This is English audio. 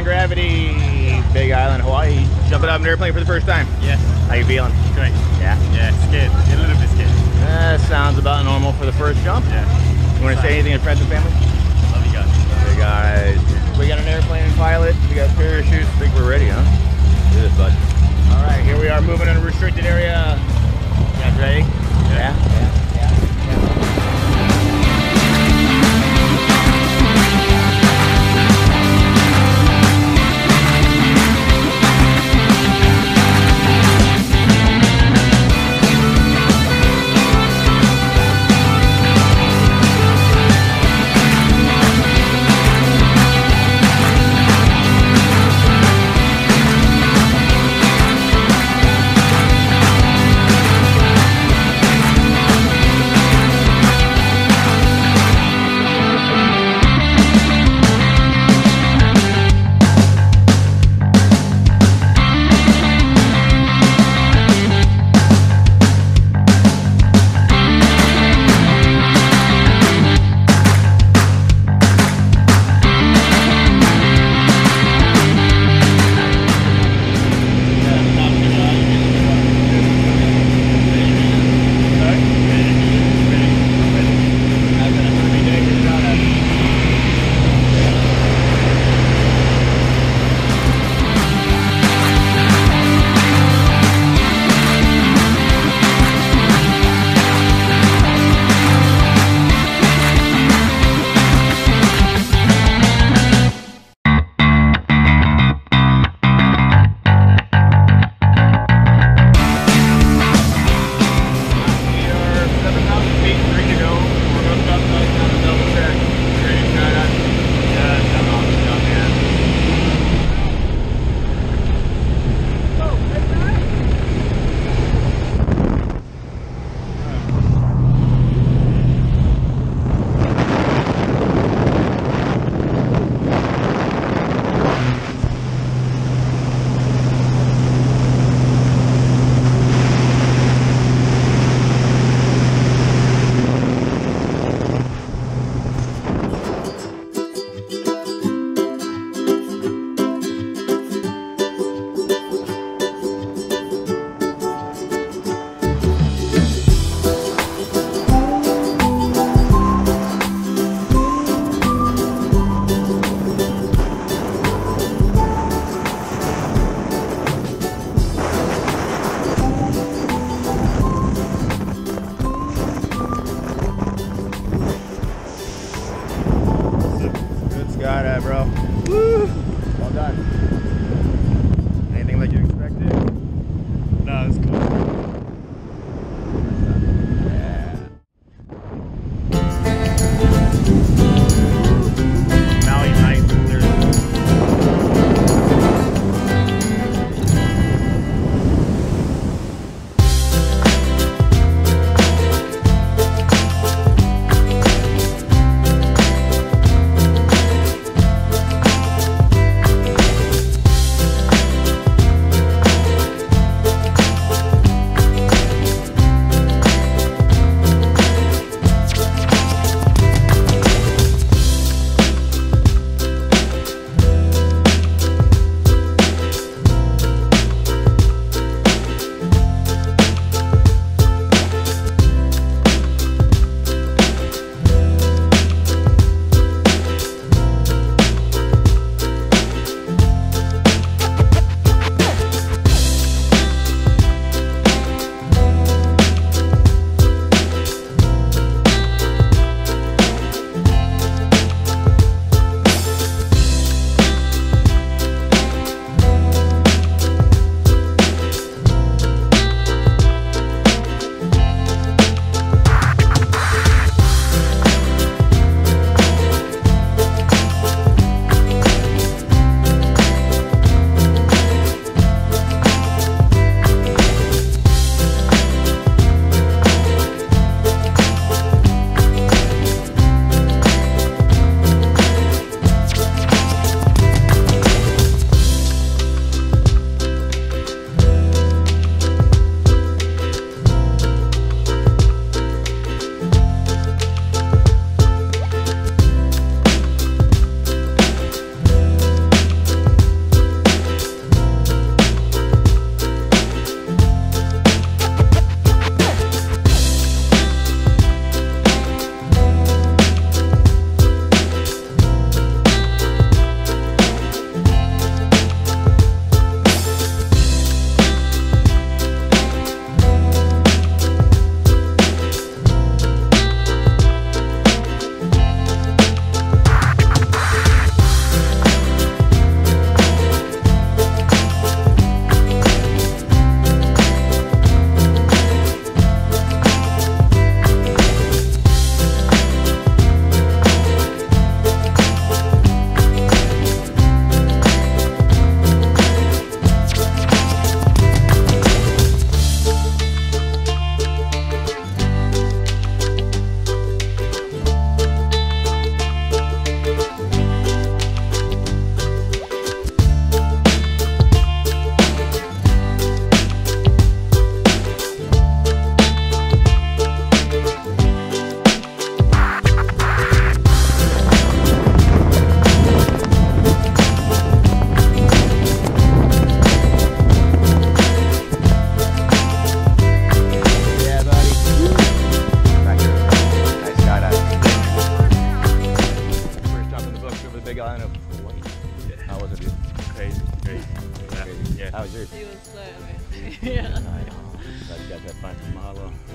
non-gravity, Big Island, Hawaii. Jumping out of an airplane for the first time. Yes. How you feeling? Great. Yeah? Yeah, scared. A little bit scared. Sounds about normal for the first jump. Yeah. You want to say anything to friends and family? Love you guys. Hey guys, we got an airplane pilot, we got parachutes. I think we're ready, huh? Do this, bud. All right, here we are moving in a restricted area. You guys ready? Yeah. Got it, bro. Woo! Well done. Anything like you expected? No, it's cool. Yeah. Maui Heights. kind of Hawaii. Yeah. How was it? Crazy. Yeah. Crazy. Yeah. How was yours? It was so amazing. Yeah. Glad you guys had fun. Mahalo.